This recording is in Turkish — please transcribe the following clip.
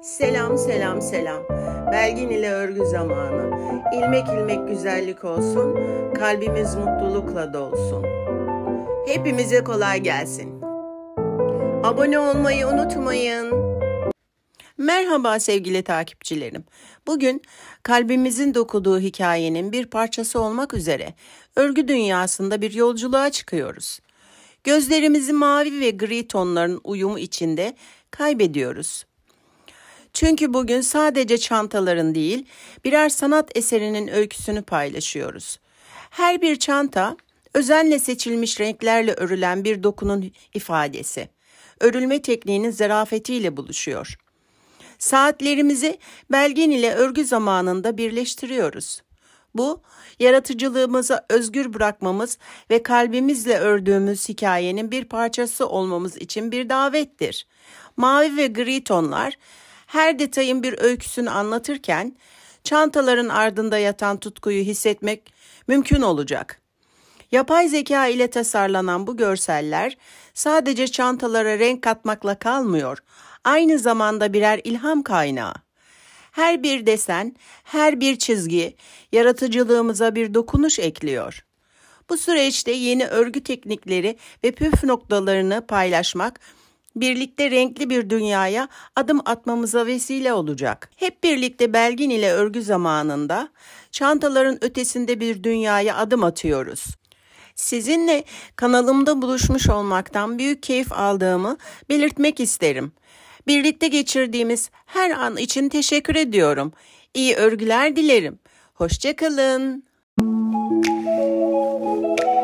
Selam selam selam. Belgin ile örgü zamanı. İlmek ilmek güzellik olsun. Kalbimiz mutlulukla dolsun. Hepimize kolay gelsin. Abone olmayı unutmayın. Merhaba sevgili takipçilerim. Bugün kalbimizin dokuduğu hikayenin bir parçası olmak üzere örgü dünyasında bir yolculuğa çıkıyoruz. Gözlerimizi mavi ve gri tonların uyumu içinde kaybediyoruz. Çünkü bugün sadece çantaların değil, birer sanat eserinin öyküsünü paylaşıyoruz. Her bir çanta, özenle seçilmiş renklerle örülen bir dokunun ifadesi. Örülme tekniğinin zarafetiyle buluşuyor. Saatlerimizi Belgin ile örgü zamanında birleştiriyoruz. Bu, yaratıcılığımızı özgür bırakmamız ve kalbimizle ördüğümüz hikayenin bir parçası olmamız için bir davettir. Mavi ve gri tonlar, her detayın bir öyküsünü anlatırken, çantaların ardında yatan tutkuyu hissetmek mümkün olacak. Yapay zeka ile tasarlanan bu görseller sadece çantalara renk katmakla kalmıyor, aynı zamanda birer ilham kaynağı. Her bir desen, her bir çizgi yaratıcılığımıza bir dokunuş ekliyor. Bu süreçte yeni örgü teknikleri ve püf noktalarını paylaşmak, birlikte renkli bir dünyaya adım atmamıza vesile olacak. Hep birlikte Belgin ile örgü zamanında çantaların ötesinde bir dünyaya adım atıyoruz. Sizinle kanalımda buluşmuş olmaktan büyük keyif aldığımı belirtmek isterim. Birlikte geçirdiğimiz her an için teşekkür ediyorum. İyi örgüler dilerim. Hoşça kalın.